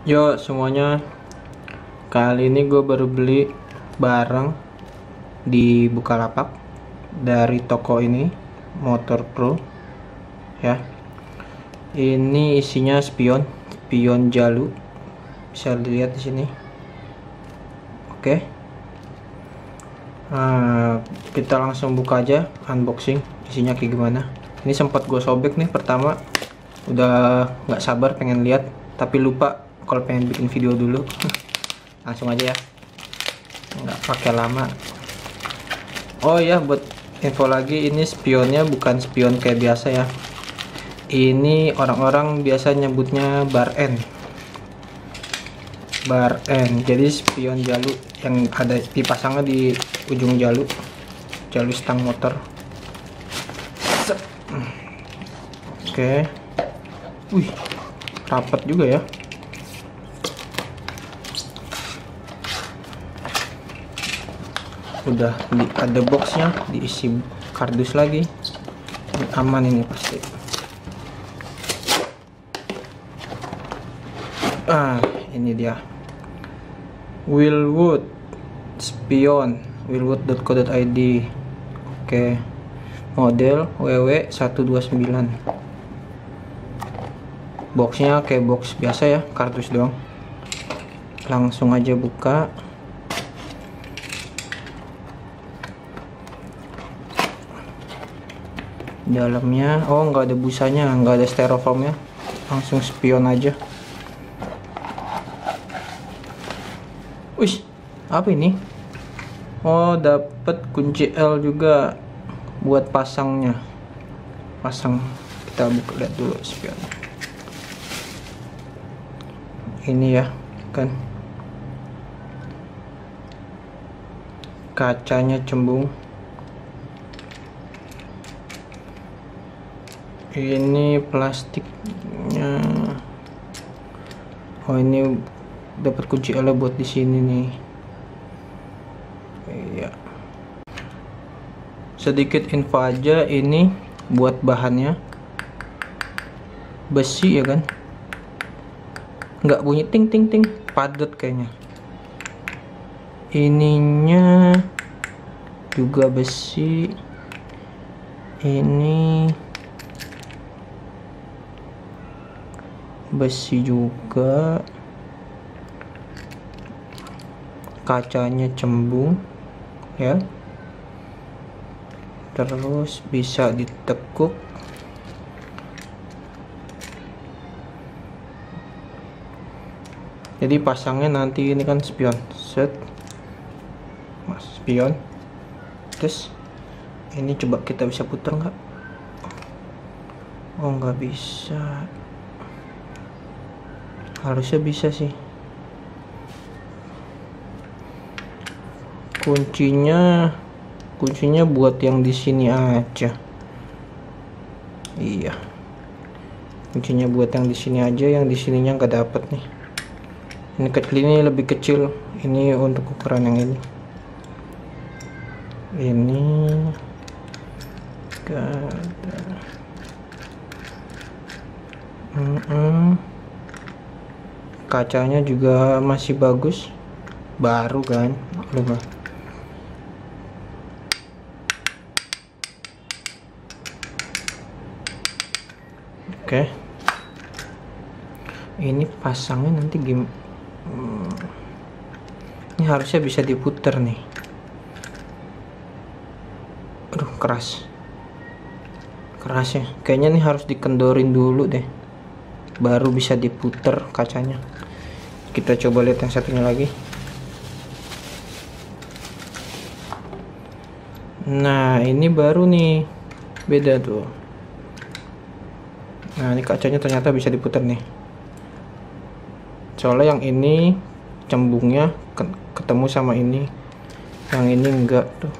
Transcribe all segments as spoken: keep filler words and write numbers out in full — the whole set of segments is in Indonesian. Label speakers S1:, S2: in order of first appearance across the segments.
S1: Yo semuanya, kali ini gue baru beli barang di Bukalapak dari toko ini, Motor Pro ya. Ini isinya spion, spion Jalu, bisa dilihat di sini. Oke, nah, kita langsung buka aja, unboxing isinya kayak gimana. Ini sempat gue sobek nih pertama, udah nggak sabar pengen lihat, tapi lupa kalau pengen bikin video dulu. Langsung aja ya, nggak pakai lama. Oh ya, buat info lagi, ini spionnya bukan spion kayak biasa ya. Ini orang-orang biasa nyebutnya bar N, bar N. Jadi spion Jalu yang ada dipasangnya di ujung Jalu, Jalu stang motor. Oke, wih, rapat juga ya. Udah di, ada boxnya, diisi kardus lagi. Ini aman ini pasti. Ah, ini dia, Wilwood spion, wilwood dot co dot i d. Oke, model W W satu dua sembilan. Boxnya kayak box biasa ya, kardus doang. Langsung aja buka. Dalamnya, oh nggak ada busanya, nggak ada styrofoamnya, langsung spion aja. Wih, apa ini? Oh, dapat kunci L juga buat pasangnya. Pasang, kita buka lihat dulu spion. Ini ya, kan kacanya cembung. Ini plastiknya. Oh, ini dapat kunci L buat di sini nih. Iya. Sedikit info aja, ini buat bahannya besi ya kan. Nggak bunyi ting ting ting, padat kayaknya. Ininya juga besi. Ini besi juga, kacanya cembung ya, terus bisa ditekuk. Jadi pasangnya nanti ini kan spion, set mas spion, terus ini coba kita bisa putar nggak? Oh nggak bisa. Harusnya bisa sih. Kuncinya, kuncinya buat yang di sini aja. Iya. Kuncinya buat yang di sini aja, yang di sininya nggak dapet nih. Ini kecil, ini lebih kecil. Ini untuk ukuran yang ini. Ini gak ada. Mm -mm. Kacanya juga masih bagus, baru kan, lupa. Oke, ini pasangnya nanti gim hmm. Ini harusnya bisa diputer nih. Aduh, keras keras ya, kayaknya nih harus dikendorin dulu deh, baru bisa diputer kacanya. Kita coba lihat yang satunya lagi. Nah, ini baru nih, beda tuh. Nah, ini kacanya ternyata bisa diputar nih. Soalnya yang ini cembungnya ketemu sama ini, yang ini enggak tuh.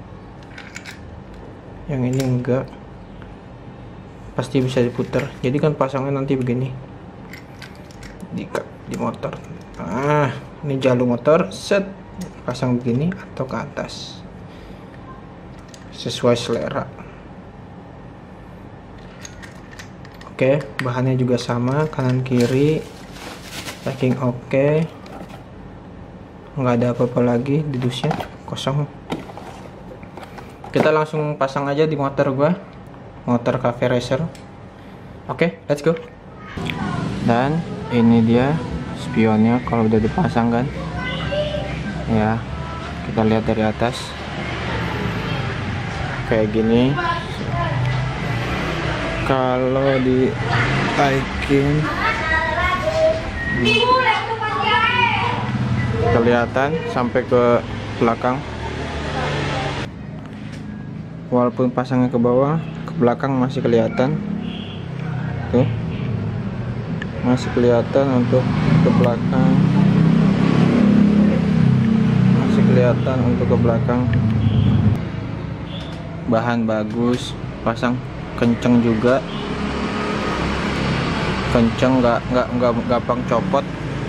S1: Yang ini enggak. Pasti bisa diputar. Jadi kan pasangnya nanti begini. Di di motor. Ah, ini Jalu motor, set pasang begini atau ke atas. Sesuai selera. Oke, bahannya juga sama, kanan kiri. packing oke, nggak ada apa-apa lagi di dusnya, kosong. Kita langsung pasang aja di motor gua, motor Cafe Racer. Oke, let's go. Dan ini dia spionnya kalau udah dipasang kan ya, kita lihat dari atas kayak gini. Kalau ditaikin kelihatan sampai ke belakang, walaupun pasangnya ke bawah, ke belakang masih kelihatan tuh, masih kelihatan untuk ke belakang, masih kelihatan untuk ke belakang. Bahan bagus, pasang kenceng juga, kenceng, nggak nggak nggak gampang copot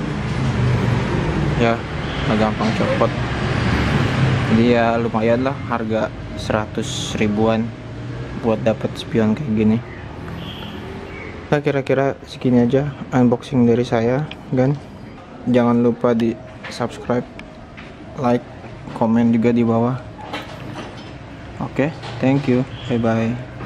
S1: ya, nggak gampang copot. Jadi ya lumayan lah, harga seratus ribuan buat dapat spion kayak gini. Nah, kira-kira segini aja unboxing dari saya, kan? Jangan lupa di subscribe, like, komen juga di bawah. Oke, okay, thank you, bye bye.